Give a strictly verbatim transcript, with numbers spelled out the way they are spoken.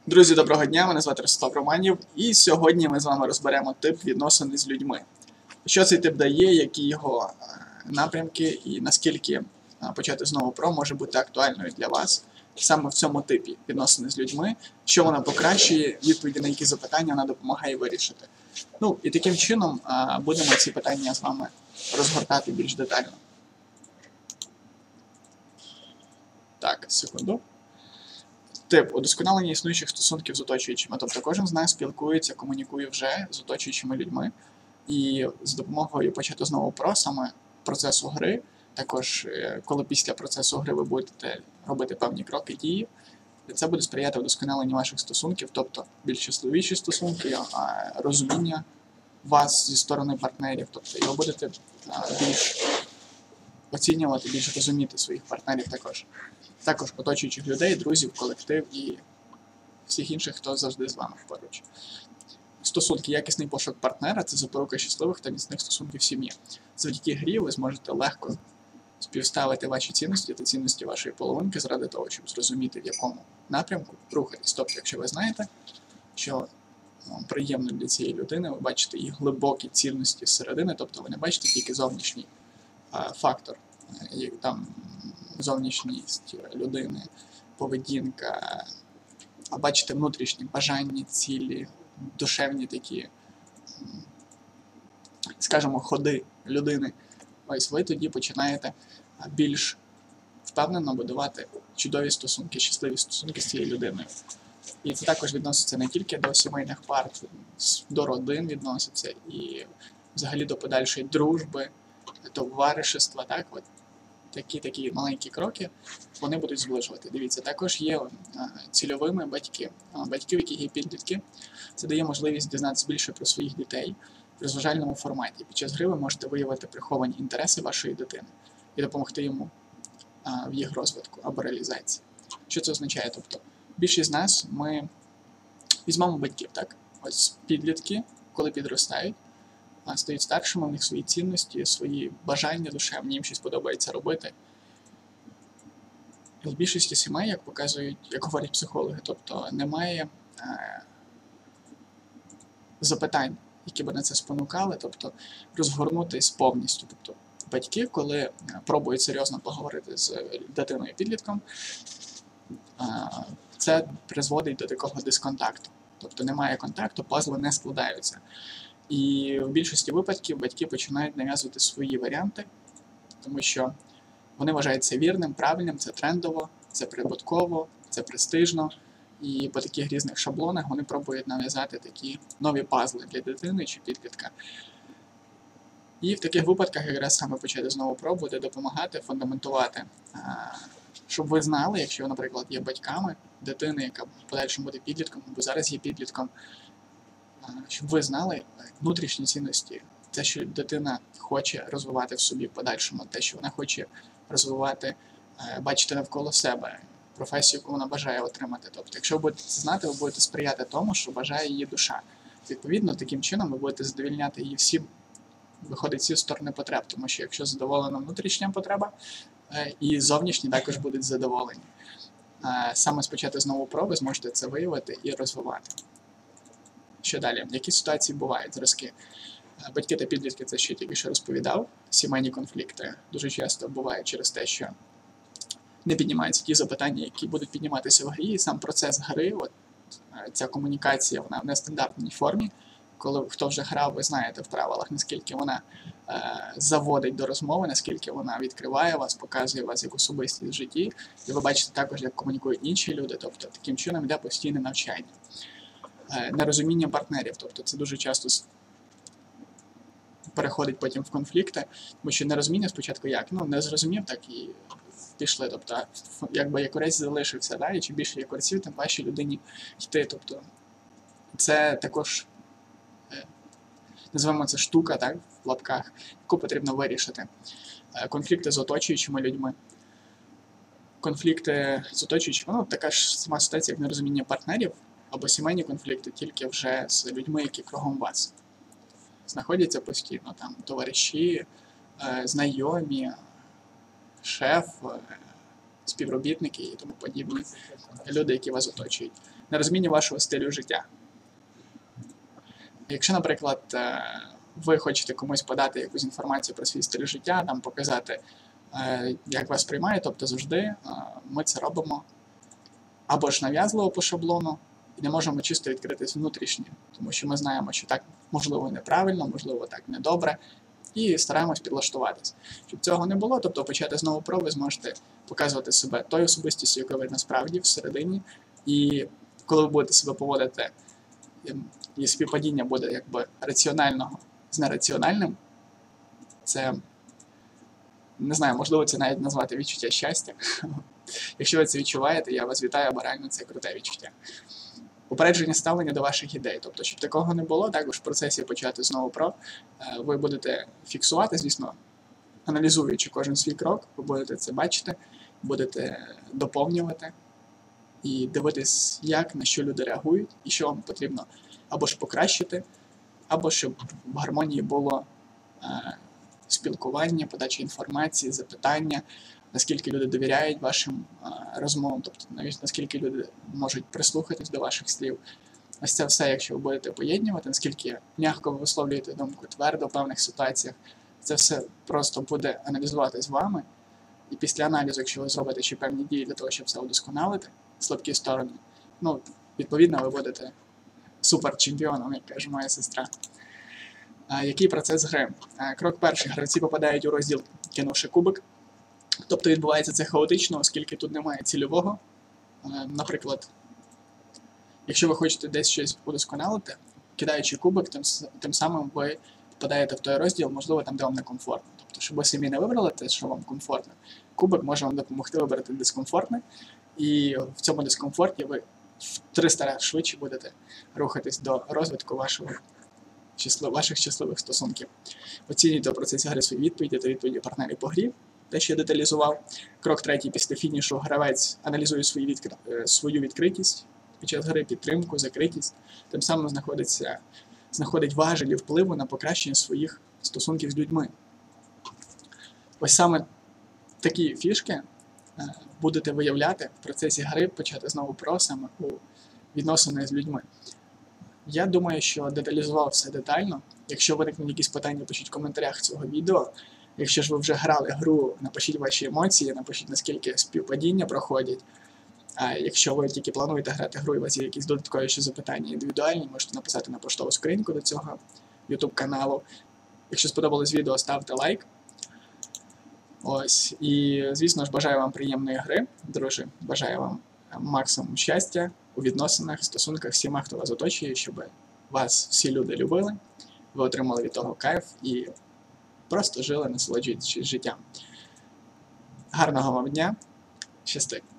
Друзі, доброго дня! Мене звати Ростислав Романів, і сьогодні ми з вами розберемо тип відносин з людьми. Що цей тип дає, які його напрямки і наскільки почати знову про може бути актуальною для вас саме в цьому типі відносини з людьми, що вона покращує, відповіді на які запитання вона допомагає вирішити. Ну, і таким чином будемо ці питання з вами розгортати більш детально. Так, секунду. Тип удосконалення існуючих стосунків з оточуючими. Тобто кожен з нас спілкується, комунікує вже з оточуючими людьми. І з допомогою почати знову про саме процесу гри, також коли після процесу гри ви будете робити певні кроки дії, це буде сприяти удосконаленню ваших стосунків, тобто більш щасливіші стосунки, розуміння вас зі сторони партнерів, тобто і ви будете більш оцінювати, більш розуміти своїх партнерів також. Також оточуючих людей, друзів, колектив і всіх інших, хто завжди з вами поруч. Стосунки, якісний пошук партнера – це запорука щасливих та міцних стосунків в сім'ї. Завдяки грі ви зможете легко співставити ваші цінності та цінності вашої половинки заради того, щоб зрозуміти, в якому напрямку рухатись. Тобто, якщо ви знаєте, що вам приємно для цієї людини, ви бачите її глибокі цінності зсередини, тобто ви не бачите тільки зовнішній а, фактор, там зовнішність людини, поведінка, а бачите внутрішні бажання, цілі, душевні такі, скажімо, ходи людини. Ось ви тоді починаєте більш впевнено будувати чудові стосунки, щасливі стосунки з цією людиною. І це також відноситься не тільки до сімейних пар, до родин відноситься і взагалі до подальшої дружби, товаришества, так от. Такі такі маленькі кроки, вони будуть зближувати. Дивіться, також є цільовими батьки, батьків, які є підлітки. Це дає можливість дізнатися більше про своїх дітей в розважальному форматі. Під час гри ви можете виявити приховані інтереси вашої дитини і допомогти йому в їх розвитку або реалізації. Що це означає? Тобто, більшість з нас, ми візьмемо батьків, так? Ось підлітки, коли підростають, стають старшими, у них свої цінності, свої бажання душевні, їм щось подобається робити. І в більшості сімей, як показують, як говорять психологи, тобто немає е, запитань, які б на це спонукали, тобто розгорнутись повністю. Тобто батьки, коли пробують серйозно поговорити з дитиною-підлітком, е, це призводить до такого дисконтакту. Тобто немає контакту, пазли не складаються. І в більшості випадків батьки починають нав'язувати свої варіанти, тому що вони вважають це вірним, правильним, це трендово, це прибутково, це престижно. І по таких різних шаблонах вони пробують нав'язати такі нові пазли для дитини чи підлітка. І в таких випадках якраз саме почати знову про буде допомагати фундаментувати, щоб ви знали, якщо ви, наприклад, є батьками дитини, яка в подальшому буде підлітком, або зараз є підлітком, щоб ви знали внутрішні цінності, те, що дитина хоче розвивати в собі в подальшому, те, що вона хоче розвивати, бачити навколо себе, професію, яку вона бажає отримати. Тобто, якщо ви будете це знати, ви будете сприяти тому, що бажає її душа. Відповідно, таким чином ви будете задовільняти її всі, виходить, всі сторони потреб, тому що якщо задоволена внутрішня потреба, і зовнішні також будуть задоволені. Саме спочатку знову про ви зможете це виявити і розвивати. Що далі? Які ситуації бувають? Зразки. Батьки та підлітки, це ще тільки що розповідав. Сімейні конфлікти дуже часто бувають через те, що не піднімаються ті запитання, які будуть підніматися в грі. І сам процес гри, от, ця комунікація, вона в нестандартній формі. Коли хто вже грав, ви знаєте в правилах, наскільки вона е, заводить до розмови, наскільки вона відкриває вас, показує вас як особистість в житті. І ви бачите також, як комунікують інші люди. Тобто, таким чином йде постійне навчання. Нерозуміння партнерів, тобто це дуже часто переходить потім в конфлікти, тому що нерозуміння спочатку як? Ну, не зрозумів, так і пішли, тобто, якби якорець залишився, да? І чим більше якорців, тим важче людині йти, тобто, це також, називаємо це штука, так, в лапках, яку потрібно вирішити. Конфлікти з оточуючими людьми. Конфлікти з оточуючими, ну, така ж сама ситуація, як нерозуміння партнерів, або сімейні конфлікти тільки вже з людьми, які кругом вас знаходяться постійно, там товариші, знайомі, шеф, співробітники і тому подібні люди, які вас оточують. на розумінні вашого стилю життя. Якщо, наприклад, ви хочете комусь подати якусь інформацію про свій стиль життя, там показати, як вас приймає, тобто завжди ми це робимо або ж нав'язливо по шаблону, і не можемо чисто відкритись внутрішньо, тому що ми знаємо, що так можливо неправильно, можливо так недобре, і стараємось підлаштуватись. Щоб цього не було, тобто почати знову про, ви зможете показувати себе тою особистістю, яка ви насправді всередині, і коли ви будете себе поводити, і співпадіння буде якби раціонального з нераціональним, це, не знаю, можливо це навіть назвати відчуття щастя. Якщо ви це відчуваєте, я вас вітаю, бо реально це круте відчуття. Упередження ставлення до ваших ідей. Тобто, щоб такого не було, також в процесі почати знову про, ви будете фіксувати, звісно, аналізуючи кожен свій крок, ви будете це бачити, будете доповнювати і дивитись, як, на що люди реагують, і що вам потрібно або ж покращити, або щоб в гармонії було е, спілкування, подача інформації, запитання, наскільки люди довіряють вашим е, розмовам, тобто навіть наскільки люди можуть прислухатись до ваших слів. Ось це все, якщо ви будете поєднувати, наскільки м'яко ви висловлюєте думку, твердо в певних ситуаціях, це все просто буде аналізуватись вами. І після аналізу, якщо ви зробите ще певні дії для того, щоб все удосконалити, слабкі сторони, ну, відповідно, ви будете супер-чемпіоном, як каже моя сестра. А, який процес гри? А, крок перший. Гравці попадають у розділ, кинувши кубик. Тобто відбувається це хаотично, оскільки тут немає цільового. А, наприклад, якщо ви хочете десь щось удосконалити, кидаючи кубик, тим, тим самим ви попадаєте в той розділ, можливо, там, де вам некомфортно. Тобто, щоб ви самі не вибрали те, що вам комфортно, кубик може вам допомогти вибрати дискомфортне, і в цьому дискомфорті ви в триста разів швидше будете рухатись до розвитку вашого, ваших щасливих стосунків. Оцінюйте в процесі гри свої відповіді та відповіді партнерів по грі, те, що я деталізував. Крок третій. Після фінішу гравець аналізує свої відкр... свою відкритість під час гри, підтримку, закритість, тим самим знаходиться, знаходить важелі впливу на покращення своїх стосунків з людьми. Ось саме такі фішки будете виявляти в процесі гри, почати знову про саме у відносини з людьми. Я думаю, що деталізував все детально. Якщо виникнуть якісь питання, пишіть в коментарях цього відео. Якщо ж ви вже грали гру, напишіть ваші емоції, напишіть, наскільки співпадіння проходять. А якщо ви тільки плануєте грати гру і у вас є якісь додаткові ще запитання індивідуальні, можете написати на поштову скриньку до цього YouTube каналу. Якщо сподобалось відео, ставте лайк. Ось, і, звісно ж, бажаю вам приємної гри, друзі. Бажаю вам максимум щастя у відносинах, стосунках з всіма, хто вас оточує, щоб вас всі люди любили, ви отримали від того кайф і просто жили, насолоджуючись життям. Гарного вам дня, щасти!